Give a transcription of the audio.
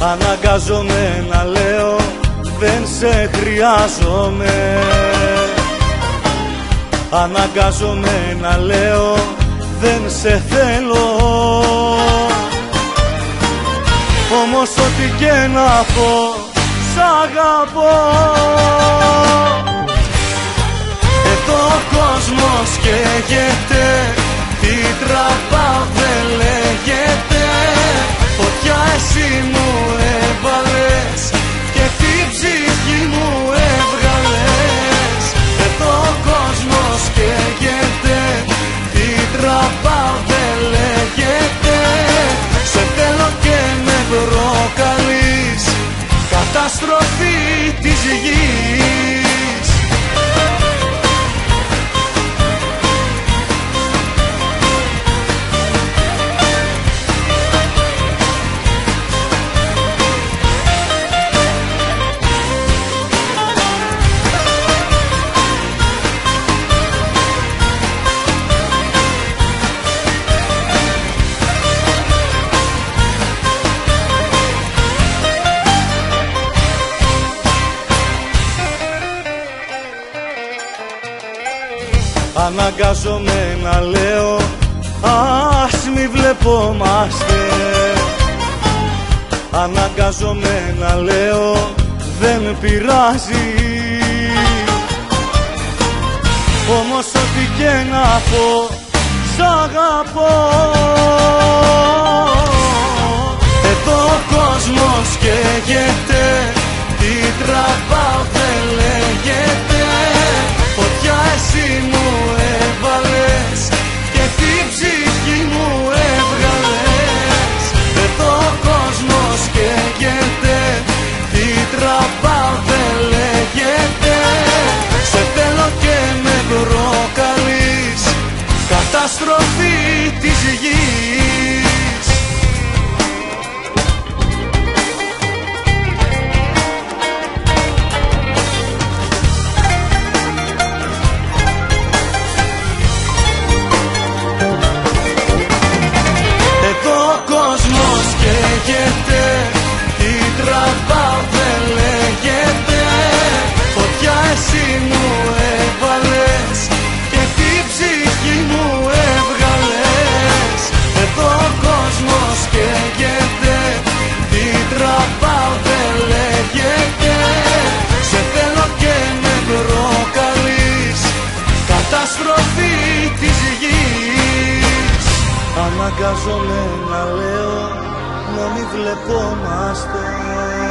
Αναγκάζομαι να λέω δεν σε χρειάζομαι. Αναγκάζομαι να λέω δεν σε θέλω. Όμως ό,τι και να πω σ' αγαπώ. Εδώ ο κόσμος καίγεται, τι τραπάω δεν λέγεται. Φωτιά εσύ μου έβαλες και την ψυχή μου έβγαλες. Εδώ ο κόσμος καίγεται, τι τραπάω δεν λέγεται. Σε θέλω και με προκαλείς, καταστροφή της γης. Αναγκάζομαι να λέω ας μη βλεπόμαστε. Αναγκάζομαι να λέω δεν πειράζει. Όμως ό,τι και να πω σ' αγαπώ. Εδώ ο κόσμος καίγεται, τι τραβάω δεν λέγεται. Φωτιά εσύ μου έβαλες και την ψυχή μου έβγαλες. Εδώ ο κόσμος καίγεται, τι τραβάω δεν λέγεται. Σε θέλω και με προκαλείς, καταστροφή της γης. Καίγεται, τι τραβάω δεν λέγεται. Φωτιά εσύ μου έβαλες και την ψυχή μου έβγαλες. Εδώ ο κόσμος καίγεται, τι τραβάω δεν λέγεται. Σε θέλω και με προκαλείς, καταστροφή της γης. Αναγκάζομαι να λέω να μη βλεπόμαστε.